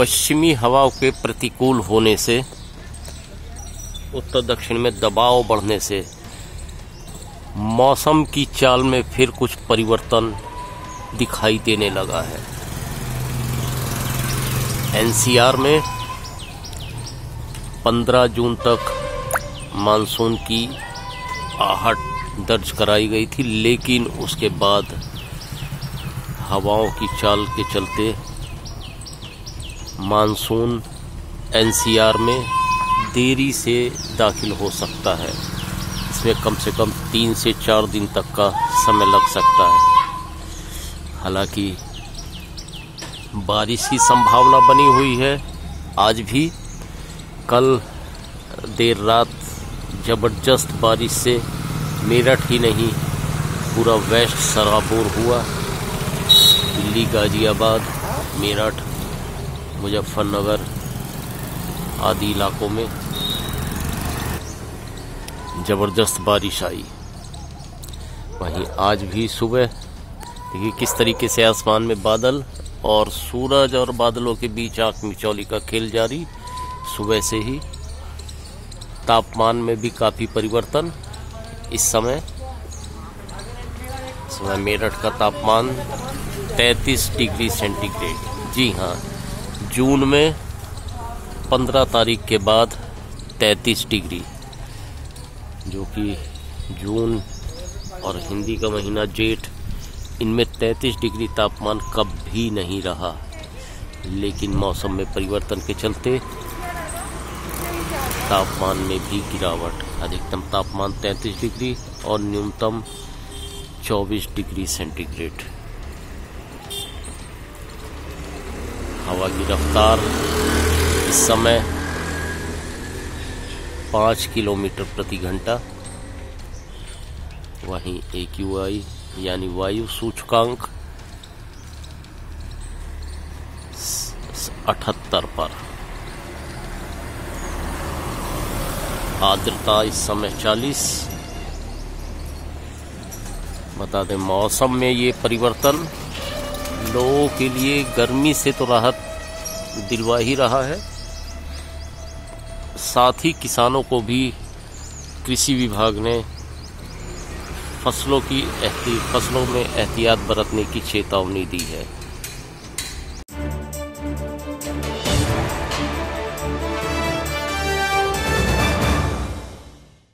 पश्चिमी हवा के प्रतिकूल होने से, उत्तर दक्षिण में दबाव बढ़ने से मौसम की चाल में फिर कुछ परिवर्तन दिखाई देने लगा है। एनसीआर में 15 जून तक मानसून की आहट दर्ज कराई गई थी, लेकिन उसके बाद हवाओं की चाल के चलते मानसून एनसीआर में देरी से दाखिल हो सकता है। इसमें कम से कम 3 से 4 दिन तक का समय लग सकता है। हालांकि बारिश की संभावना बनी हुई है आज भी। कल देर रात जबरदस्त बारिश से मेरठ ही नहीं पूरा वेस्ट सराबोर हुआ। दिल्ली, गाजियाबाद, मेरठ, मुजफ्फरनगर आदि इलाकों में जबरदस्त बारिश आई। वहीं आज भी सुबह देखिए किस तरीके से आसमान में बादल और सूरज और बादलों के बीच आंख मिचौली का खेल जारी। सुबह से ही तापमान में भी काफी परिवर्तन। इस समय मेरठ का तापमान 33 डिग्री सेंटीग्रेड। जी हाँ, जून में 15 तारीख के बाद 33 डिग्री, जो कि जून और हिंदी का महीना जेठ, इनमें 33 डिग्री तापमान कभी नहीं रहा। लेकिन मौसम में परिवर्तन के चलते तापमान में भी गिरावट। अधिकतम तापमान 33 डिग्री और न्यूनतम 24 डिग्री सेंटीग्रेड। हवा की रफ्तार इस समय 5 किलोमीटर प्रति घंटा। वहीं AQI यानी वायु सूचकांक 78 पर। आर्द्रता इस समय 40। बता दें, मौसम में ये परिवर्तन लोगों के लिए गर्मी से तो राहत दिलवा ही रहा है, साथ ही किसानों को भी कृषि विभाग ने फसलों में एहतियात बरतने की चेतावनी दी है।